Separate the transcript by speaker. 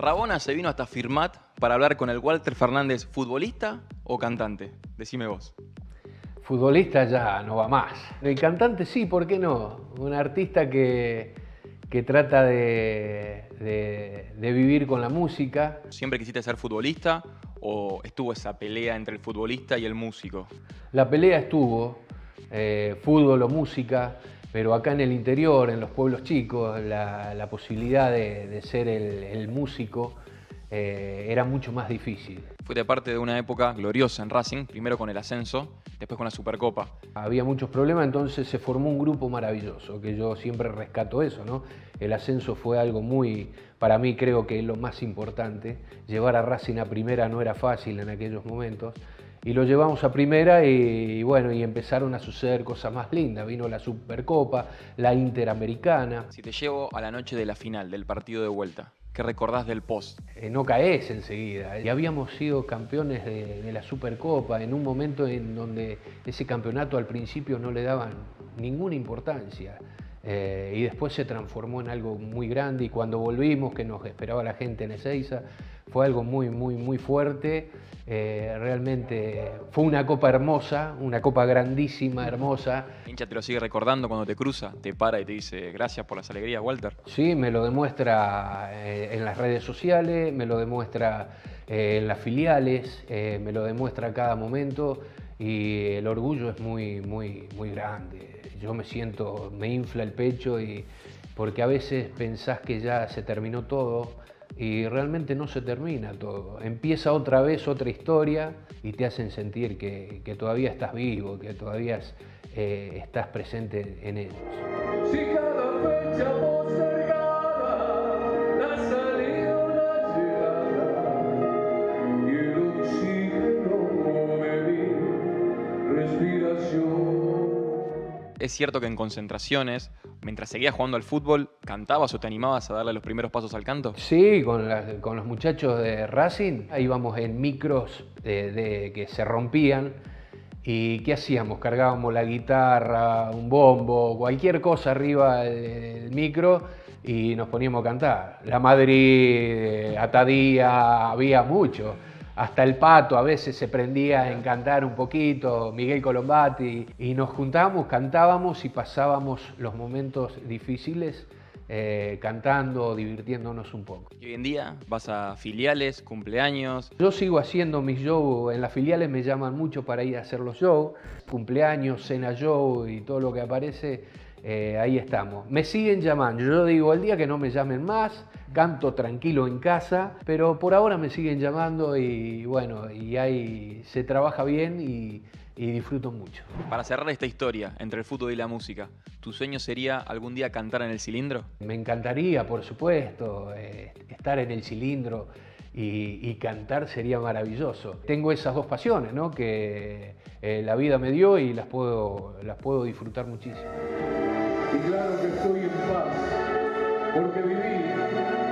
Speaker 1: Rabona se vino hasta Firmat para hablar con el Walter Fernández, ¿futbolista o cantante? Decime vos.
Speaker 2: Futbolista ya no va más. El cantante sí, ¿por qué no? Un artista que trata de vivir con la música.
Speaker 1: ¿Siempre quisiste ser futbolista o estuvo esa pelea entre el futbolista y el músico?
Speaker 2: La pelea estuvo, fútbol o música, pero acá en el interior, en los pueblos chicos, la posibilidad de ser el músico era mucho más difícil.
Speaker 1: Fuiste parte de una época gloriosa en Racing, primero con el ascenso, después con la Supercopa.
Speaker 2: Había muchos problemas, entonces se formó un grupo maravilloso, que yo siempre rescato eso, ¿no? El ascenso fue algo muy, para mí creo que es lo más importante. Llevar a Racing a primera no era fácil en aquellos momentos. Y lo llevamos a primera y bueno, y empezaron a suceder cosas más lindas. Vino la Supercopa, la Interamericana.
Speaker 1: Si te llevo a la noche de la final, del partido de vuelta, ¿qué recordás del post?
Speaker 2: No caes enseguida. Y habíamos sido campeones de la Supercopa en un momento en donde ese campeonato al principio no le daban ninguna importancia. Y después se transformó en algo muy grande y cuando volvimos, que nos esperaba la gente en Ezeiza, fue algo muy fuerte. Realmente fue una copa hermosa, una copa grandísima, hermosa.
Speaker 1: ¿El hincha te lo sigue recordando cuando te cruza, te para y te dice gracias por las alegrías, Walter?
Speaker 2: Sí, me lo demuestra en las redes sociales, me lo demuestra en las filiales, me lo demuestra a cada momento y el orgullo es muy grande. Yo me siento, me infla el pecho porque a veces pensás que ya se terminó todo y realmente no se termina todo. Empieza otra vez otra historia y te hacen sentir que todavía estás vivo, que todavía estás presente en ellos.
Speaker 3: Si cada fecha postergada, la salida o la llegada, y el oxígeno me respiración.
Speaker 1: ¿Es cierto que en concentraciones, mientras seguías jugando al fútbol, cantabas o te animabas a darle los primeros pasos al canto?
Speaker 2: Sí, con los muchachos de Racing íbamos en micros que se rompían. ¿Y qué hacíamos? Cargábamos la guitarra, un bombo, cualquier cosa arriba del micro y nos poníamos a cantar. La Madrid, Atadía, había mucho. Hasta el Pato a veces se prendía en cantar un poquito, Miguel Colombati. Y nos juntábamos, cantábamos y pasábamos los momentos difíciles cantando, divirtiéndonos un poco.
Speaker 1: Y hoy en día vas a filiales, cumpleaños.
Speaker 2: Yo sigo haciendo mis shows, en las filiales me llaman mucho para ir a hacer los shows, cumpleaños, cena show y todo lo que aparece, ahí estamos. Me siguen llamando, yo digo el día que no me llamen más, canto tranquilo en casa, pero por ahora me siguen llamando y bueno, y ahí se trabaja bien y disfruto mucho.
Speaker 1: Para cerrar esta historia entre el fútbol y la música, ¿tu sueño sería algún día cantar en el cilindro?
Speaker 2: Me encantaría, por supuesto, estar en el cilindro y cantar sería maravilloso. Tengo esas dos pasiones, ¿no? Que la vida me dio y las puedo disfrutar muchísimo.
Speaker 3: Y claro que estoy en paz, porque viví